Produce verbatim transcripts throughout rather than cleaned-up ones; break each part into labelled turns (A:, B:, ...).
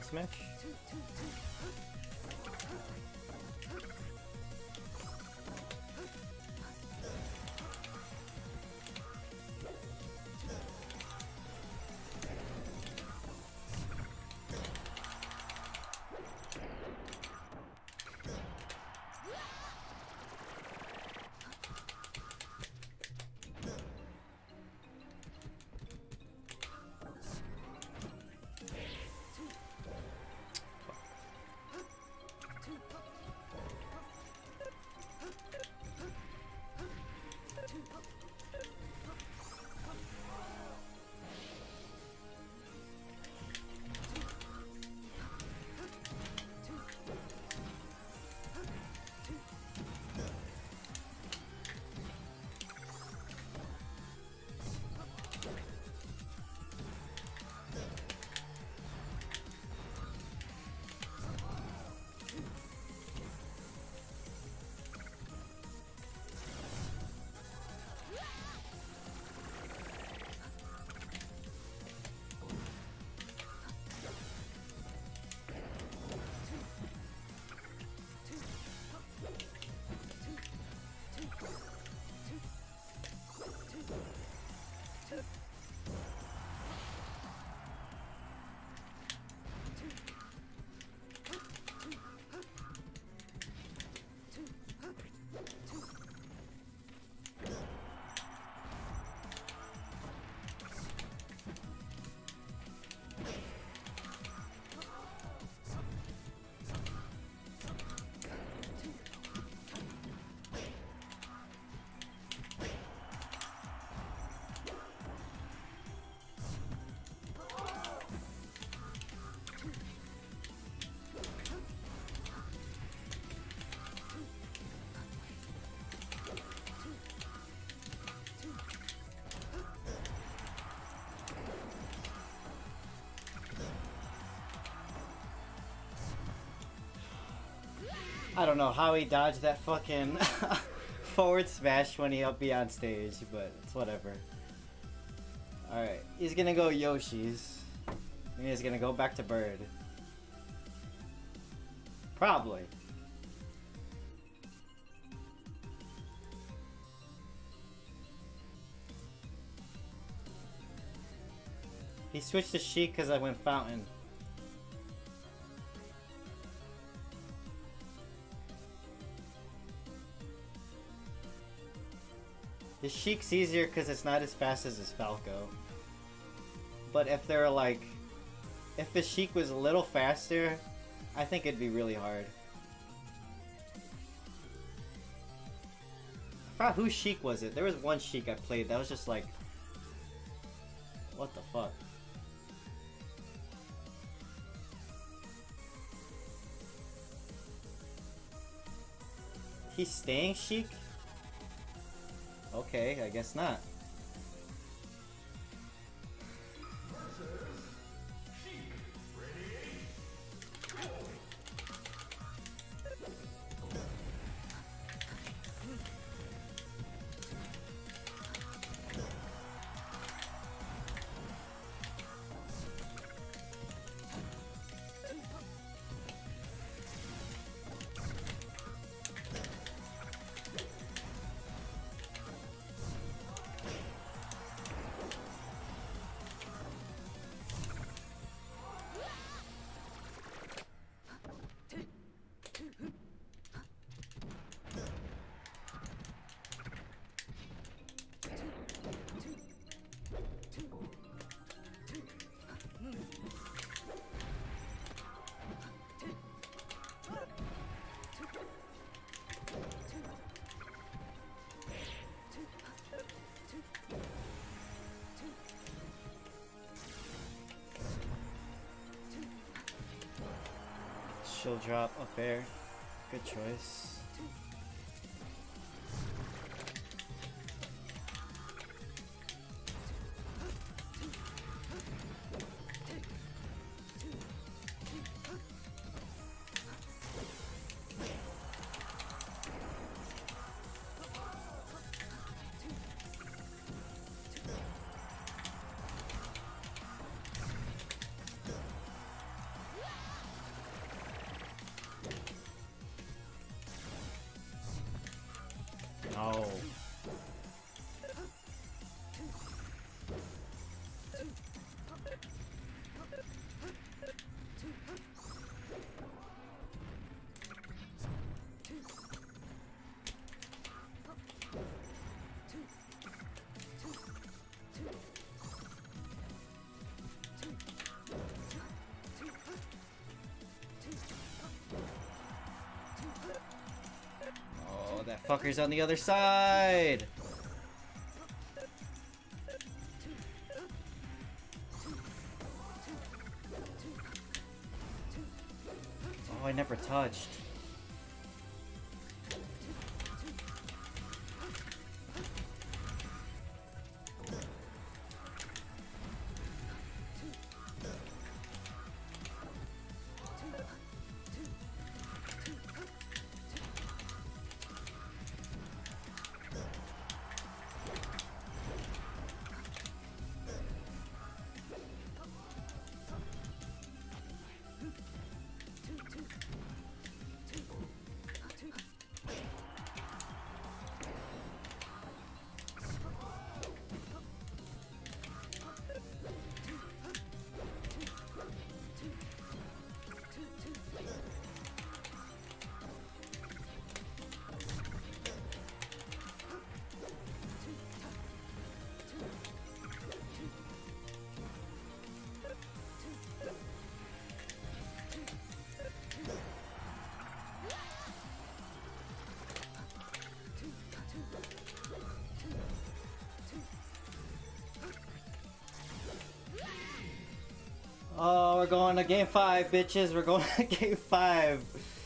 A: smash? I don't know how he dodged that fucking forward smash when he up be on stage, but it's whatever. Alright, he's gonna go Yoshi's. And he's gonna go back to Bird. Probably. He switched to Sheik because I went Fountain. The Sheik's easier because it's not as fast as his Falco. But if they're like... If the Sheik was a little faster, I think it'd be really hard. I forgot whose Sheik was it? There was one Sheik I played that was just like... What the fuck? He's staying Sheik? Okay, I guess not. Shield drop up there. Good choice. Fuckers on the other side! Oh, I never touched. Oh, we're going to game five, bitches. We're going to game five.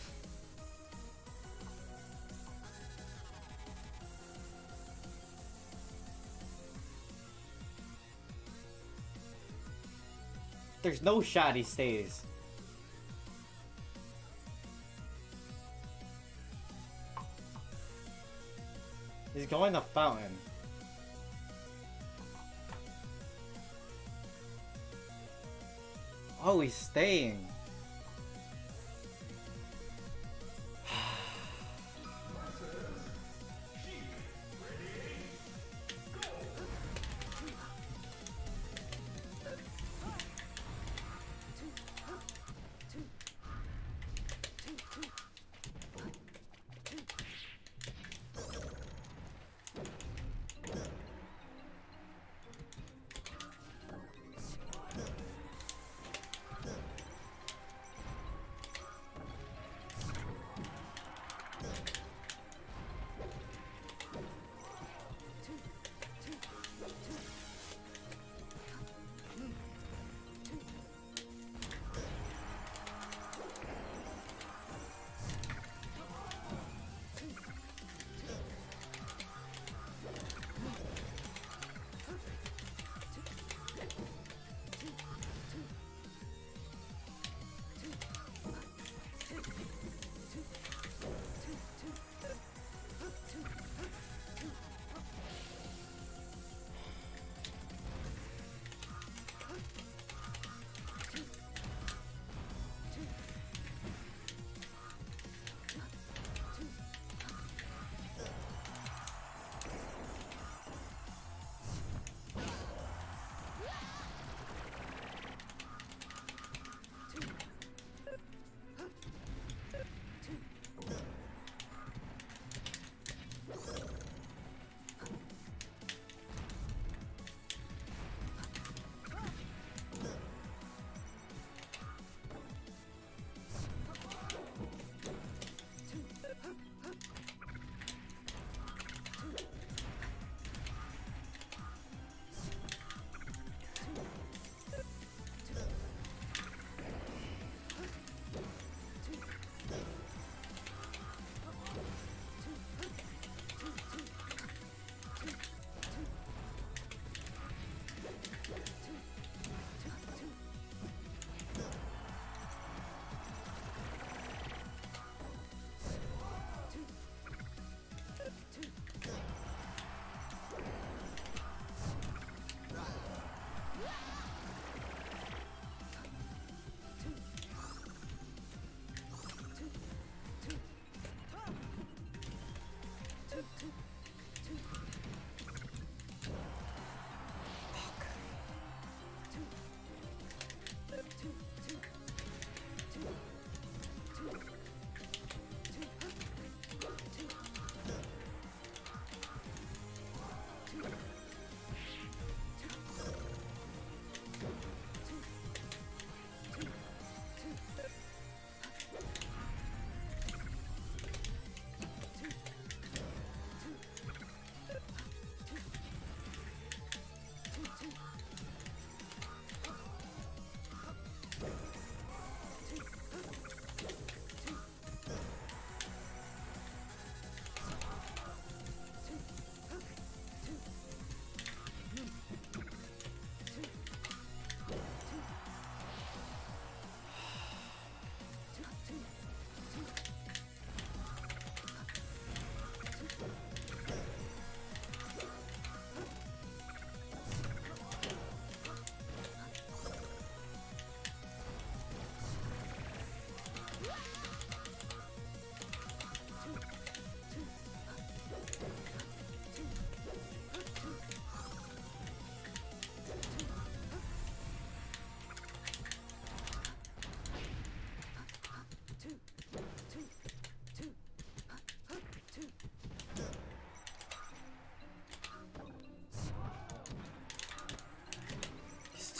A: There's no shot he stays. He's going to fountain. Oh, he's staying.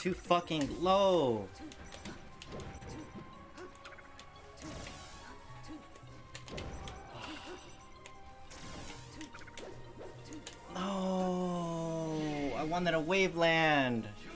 A: too fucking low. No, I wanted a wave land.